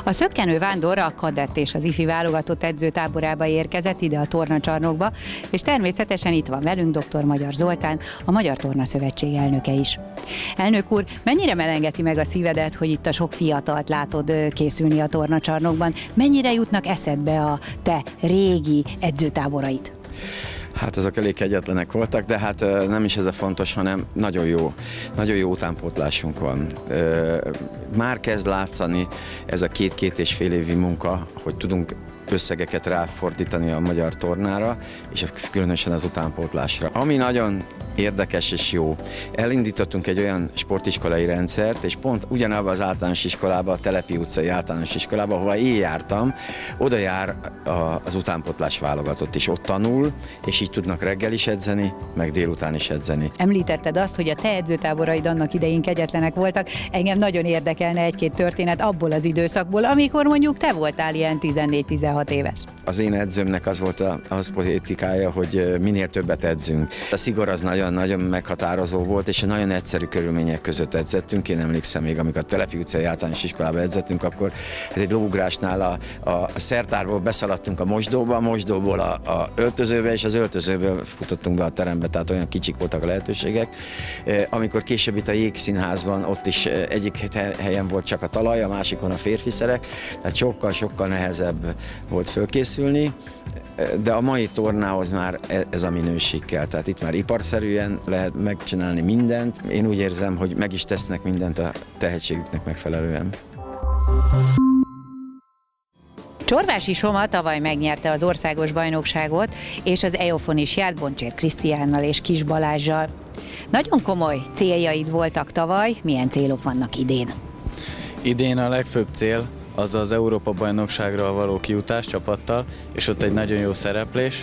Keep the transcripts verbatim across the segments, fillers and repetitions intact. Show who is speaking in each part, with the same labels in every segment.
Speaker 1: A Szökkenő Vándor a kadett és az ifi válogatott edzőtáborába érkezett ide a tornacsarnokba, és természetesen itt van velünk dr. Magyar Zoltán, a Magyar Torna Szövetség elnöke is. Elnök úr, mennyire melengeti meg a szívedet, hogy itt a sok fiatalt látod készülni a tornacsarnokban? Mennyire jutnak eszedbe a te régi edzőtáboraid?
Speaker 2: Hát azok elég kegyetlenek voltak, de hát nem is ez a fontos, hanem nagyon jó, nagyon jó utánpótlásunk van. Már kezd látszani ez a két-két és fél évi munka, hogy tudunk összegeket ráfordítani a magyar tornára, és különösen az utánpótlásra. Ami nagyon érdekes és jó, elindítottunk egy olyan sportiskolai rendszert, és pont ugyanabban az általános iskolában, a Telepi utcai általános iskolában, ahova én jártam, oda jár az utánpótlás válogatott is, ott tanul, és így tudnak reggel is edzeni, meg délután is edzeni.
Speaker 1: Említetted azt, hogy a te edzőtáboraid annak idején kegyetlenek voltak. Engem nagyon érdekelne egy-két történet abból az időszakból, amikor mondjuk te voltál ilyen tizennégy-tizenhat éves.
Speaker 2: Az én edzőmnek az volt a, az politikája, hogy minél többet edzünk. A szigor az nagyon-nagyon meghatározó volt, és nagyon egyszerű körülmények között edzettünk. Én emlékszem még, amikor a Telepi utcai általános iskolában edzettünk, akkor ez egy lovugrásnál a, a, a szertárból beszaladtunk a mosdóba, a mosdóból a, a öltözőbe, és az öltözőből futottunk be a terembe, tehát olyan kicsik voltak a lehetőségek. Amikor később itt a Jégszínházban, ott is egyik helyen volt csak a talaj, a másikon a férfi szerek, tehát sokkal-sokkal nehezebb volt fölkészülni, de a mai tornához már ez a minőség kell, tehát itt már iparszerűen lehet megcsinálni mindent. Én úgy érzem, hogy meg is tesznek mindent a tehetségüknek megfelelően.
Speaker 1: Csorvási Soma tavaly megnyerte az országos bajnokságot, és az E O F-on is járt Boncsér Krisztiánnal és Kis Balázssal. Nagyon komoly céljaid voltak tavaly, milyen célok vannak idén?
Speaker 3: Idén a legfőbb cél az az Európa-bajnokságra való kijutás csapattal, és ott egy nagyon jó szereplés.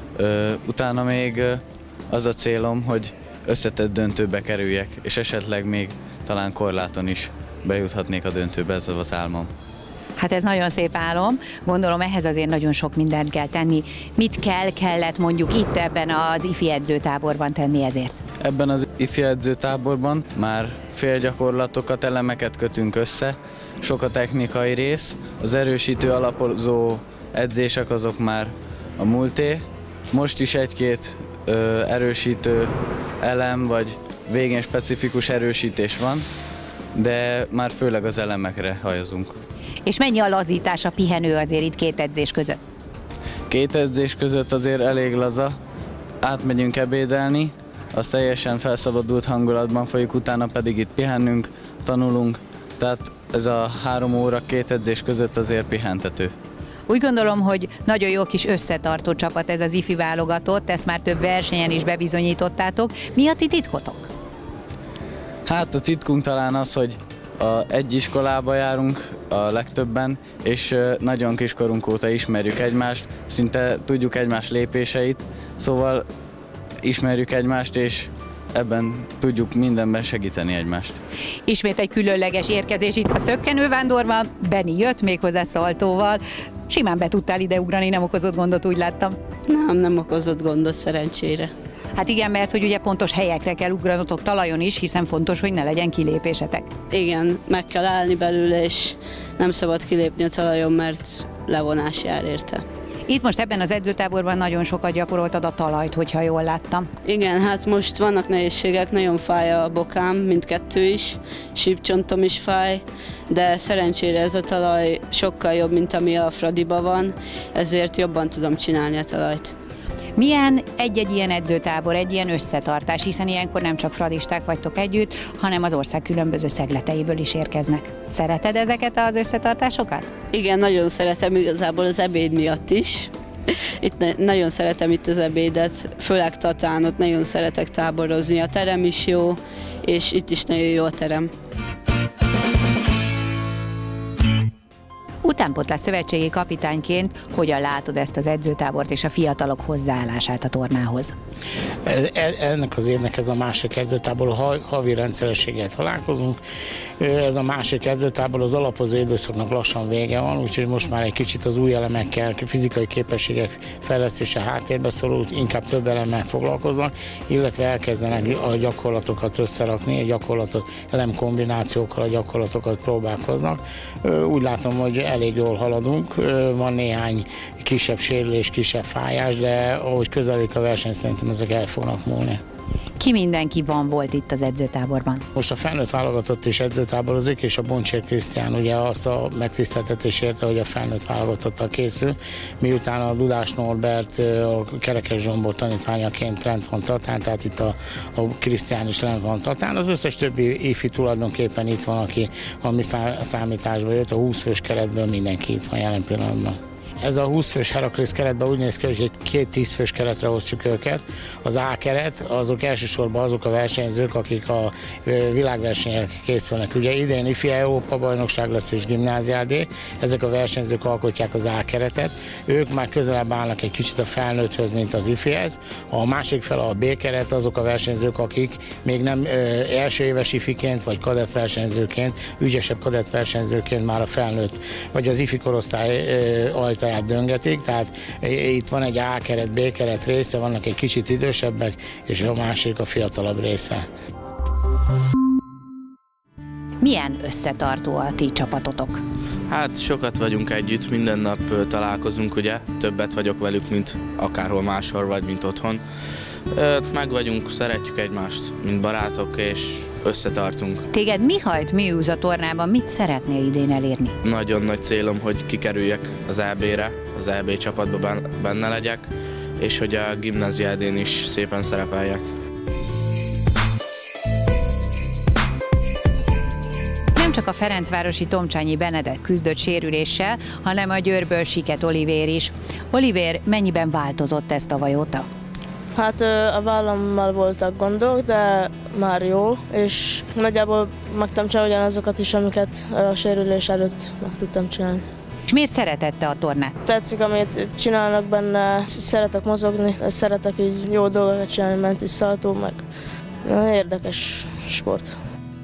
Speaker 3: Utána még az a célom, hogy összetett döntőbe kerüljek, és esetleg még talán korláton is bejuthatnék a döntőbe, ez az álmom.
Speaker 1: Hát ez nagyon szép álom, gondolom ehhez azért nagyon sok mindent kell tenni. Mit kell, kellett mondjuk itt ebben az ifi edzőtáborban tenni ezért?
Speaker 3: Ebben az ifi edzőtáborban már félgyakorlatokat, elemeket kötünk össze, sok a technikai rész, az erősítő alapozó edzések azok már a múlté. Most is egy-két erősítő elem vagy végén specifikus erősítés van, de már főleg az elemekre hajazunk.
Speaker 1: És mennyi a lazítás, a pihenő azért itt két edzés között?
Speaker 3: Két edzés között azért elég laza, átmegyünk ebédelni, az teljesen felszabadult hangulatban folyik, utána pedig itt pihennünk, tanulunk, tehát ez a három óra két edzés között azért pihentető.
Speaker 1: Úgy gondolom, hogy nagyon jó kis összetartó csapat ez az ifi válogatott, ezt már több versenyen is bebizonyítottátok. Mi a ti titkotok?
Speaker 3: Hát a titkunk talán az, hogy a egy iskolába járunk a legtöbben, és nagyon kiskorunk óta ismerjük egymást, szinte tudjuk egymás lépéseit, szóval ismerjük egymást, és ebben tudjuk mindenben segíteni egymást.
Speaker 1: Ismét egy különleges érkezés itt a Szökkenő Vándorban, Benni jött méghozzá Szaltóval. Simán be tudtál ide ugrani, nem okozott gondot, úgy láttam.
Speaker 4: Nem, nem okozott gondot szerencsére.
Speaker 1: Hát igen, mert hogy ugye pontos helyekre kell ugranotok talajon is, hiszen fontos, hogy ne legyen kilépésetek.
Speaker 4: Igen, meg kell állni belőle, és nem szabad kilépni a talajon, mert levonás jár érte.
Speaker 1: Itt most ebben az edzőtáborban nagyon sokat gyakoroltad a talajt, hogyha jól láttam.
Speaker 4: Igen, hát most vannak nehézségek, nagyon fáj a bokám, mindkettő is, sípcsontom is fáj, de szerencsére ez a talaj sokkal jobb, mint ami a Fradiba van, ezért jobban tudom csinálni a talajt.
Speaker 1: Milyen egy-egy ilyen edzőtábor, egy ilyen összetartás, hiszen ilyenkor nem csak fradisták vagytok együtt, hanem az ország különböző szegleteiből is érkeznek. Szereted ezeket az összetartásokat?
Speaker 4: Igen, nagyon szeretem, igazából az ebéd miatt is. Itt nagyon szeretem itt az ebédet, főleg Tatán, ott nagyon szeretek táborozni, a terem is jó, és itt is nagyon jó a terem.
Speaker 1: Utánpótlás szövetségi kapitányként hogyan látod ezt az edzőtábort és a fiatalok hozzáállását a tornához?
Speaker 5: Ez, ennek az évnek ez a másik edzőtábor, havi rendszerességgel találkozunk. Ez a másik edzőtábor, az alapozó időszaknak lassan vége van, úgyhogy most már egy kicsit az új elemekkel, fizikai képességek fejlesztése háttérbe szorult, inkább több elemmel foglalkoznak, illetve elkezdenek a gyakorlatokat összerakni, a gyakorlatot, elemkombinációkkal a gyakorlatokat próbálkoznak. Úgy látom, hogy elég jól haladunk, van néhány kisebb sérülés, kisebb fájás, de ahogy közelik a verseny, szerintem ezek el fognak múlni.
Speaker 1: Ki mindenki van volt itt az edzőtáborban?
Speaker 5: Most a felnőtt válogatott is edzőtáborozik, és a Boncsér Krisztián ugye azt a megtiszteltetés érte, hogy a felnőtt válogatottal készül, miután a Dudás Norbert a Kerekes Zsombor tanítványaként lent van Tatán, tehát itt a, a Krisztián is lent van Tatán. Az összes többi ifi tulajdonképpen itt van, aki a mi számításba jött, a húsz fős keretből mindenki itt van jelen pillanatban. Ez a húsz fős Heraklész keretben úgy néz ki, hogy egy két tíz fős keretre osztjuk őket. Az A keret, azok elsősorban azok a versenyzők, akik a világversenyekre készülnek. Ugye idén ifi Európa bajnokság lesz és gimnáziádé, ezek a versenyzők alkotják az A keretet. Ők már közelebb állnak egy kicsit a felnőtthöz, mint az ifihez. A másik fel a B keret, azok a versenyzők, akik még nem első éves ifiként, vagy kadett versenyzőként, ügyesebb kadett versenyzőként már a felnőtt, vagy az ifi korosztály ajtaját döngetik, tehát itt van egy A keret, B keret része, vannak egy kicsit idősebbek, és a másik a fiatalabb része.
Speaker 1: Milyen összetartó a ti csapatotok?
Speaker 6: Hát sokat vagyunk együtt, minden nap találkozunk, ugye, többet vagyok velük, mint akárhol máshol vagy, mint otthon. Meg vagyunk, szeretjük egymást, mint barátok, és összetartunk.
Speaker 1: Téged mi hajt, mi űz a tornában, mit szeretnél idén elérni?
Speaker 6: Nagyon nagy célom, hogy kikerüljek az é bé-re, az é bé csapatban benne legyek, és hogy a gimnáziádén is szépen szerepeljek.
Speaker 1: Nem csak a ferencvárosi Tomcsányi Benedek küzdött sérüléssel, hanem a Győrből Siket Olivér is. Olivér, mennyiben változott ez tavaly óta?
Speaker 7: Hát a vállammal voltak gondok, de már jó, és nagyjából meg tudtam csinálni ugyanazokat is, amiket a sérülés előtt meg tudtam csinálni.
Speaker 1: És miért szereted te a tornát?
Speaker 7: Tetszik, amit csinálnak benne, szeretek mozogni, szeretek így jó dolgokat csinálni, menti szaltó, meg érdekes sport.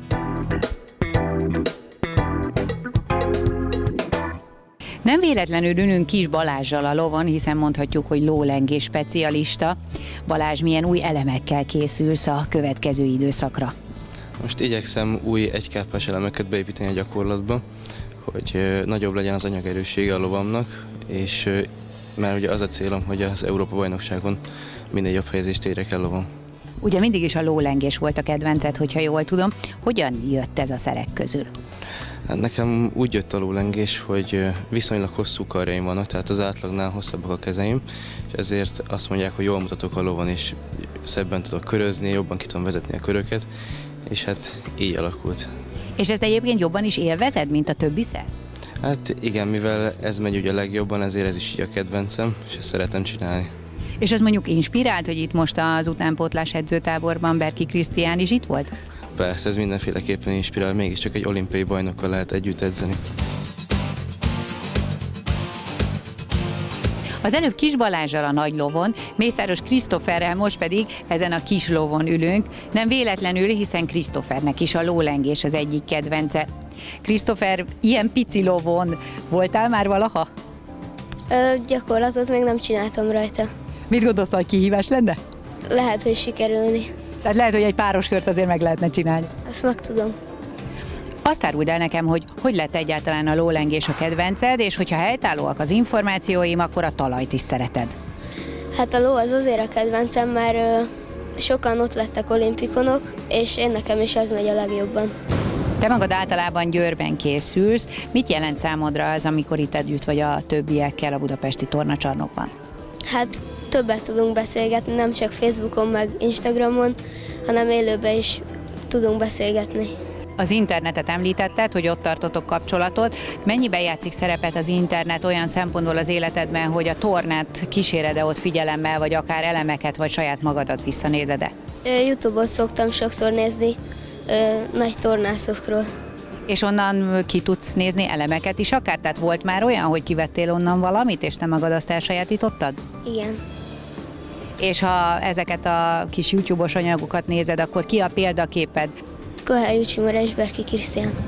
Speaker 1: Nem véletlenül ülünk Kis Balázssal a lovon, hiszen mondhatjuk, hogy lólengés specialista. Balázs, milyen új elemekkel készülsz a következő időszakra?
Speaker 8: Most igyekszem új egykáppás elemeket beépíteni a gyakorlatba, hogy nagyobb legyen az anyagerőssége a lovamnak, és mert ugye az a célom, hogy az Európa-bajnokságon minél jobb helyezést érjek el lovam.
Speaker 1: Ugye mindig is a lólengés volt a kedvenced, hogyha jól tudom. Hogyan jött ez a szerek közül?
Speaker 8: Hát nekem úgy jött a lólengés, hogy viszonylag hosszú karjaim vannak, tehát az átlagnál hosszabbak a kezeim, és ezért azt mondják, hogy jól mutatok a lovon, és szebben tudok körözni, jobban ki tudom vezetni a köröket, és hát így alakult.
Speaker 1: És ezt egyébként jobban is élvezed, mint a többi szer?
Speaker 8: Hát igen, mivel ez megy ugye a legjobban, ezért ez is így a kedvencem, és ezt szeretem csinálni.
Speaker 1: És az mondjuk inspirált, hogy itt most az utánpótlás edzőtáborban Berki Krisztián is itt volt?
Speaker 8: Persze, ez mindenféleképpen inspirál, mégiscsak egy olimpiai bajnokkal lehet együtt edzeni.
Speaker 1: Az előbb Kis Balázssal a nagy lovon, Mészáros Krisztóferrel most pedig ezen a kis lovon ülünk. Nem véletlenül, hiszen Krisztófernek is a lólengés az egyik kedvence. Krisztófer, ilyen pici lovon voltál már valaha?
Speaker 9: Ö, gyakorlatot még nem csináltam rajta.
Speaker 1: Mit gondolsz, hogy kihívás lenne?
Speaker 9: Lehet, hogy sikerülni.
Speaker 1: Tehát lehet, hogy egy páros kört azért meg lehetne csinálni.
Speaker 9: Azt meg tudom.
Speaker 1: Azt áruld el nekem, hogy hogy lett egyáltalán a lólengés a kedvenced, és hogyha helytállóak az információim, akkor a talajt is szereted.
Speaker 9: Hát a ló az azért a kedvencem, mert ö, sokan ott lettek olimpikonok, és én nekem is az megy a legjobban.
Speaker 1: Te magad általában Győrben készülsz. Mit jelent számodra az, amikor itt együtt vagy a többiekkel a budapesti tornacsarnokban?
Speaker 9: Hát többet tudunk beszélgetni, nem csak Facebookon meg Instagramon, hanem élőben is tudunk beszélgetni.
Speaker 1: Az internetet említetted, hogy ott tartotok kapcsolatot. Mennyiben játszik szerepet az internet olyan szempontból az életedben, hogy a tornát kíséred-e ott figyelemmel, vagy akár elemeket, vagy saját magadat visszanézed-e?
Speaker 9: YouTube-ot szoktam sokszor nézni ö, nagy tornászokról.
Speaker 1: És onnan ki tudsz nézni elemeket is akár? Tehát volt már olyan, hogy kivettél onnan valamit, és te magad azt elsajátítottad?
Speaker 9: Igen.
Speaker 1: És ha ezeket a kis YouTube-os anyagokat nézed, akkor ki a példaképed?
Speaker 9: Kohely Jucsi Mara és Berki Krisztián.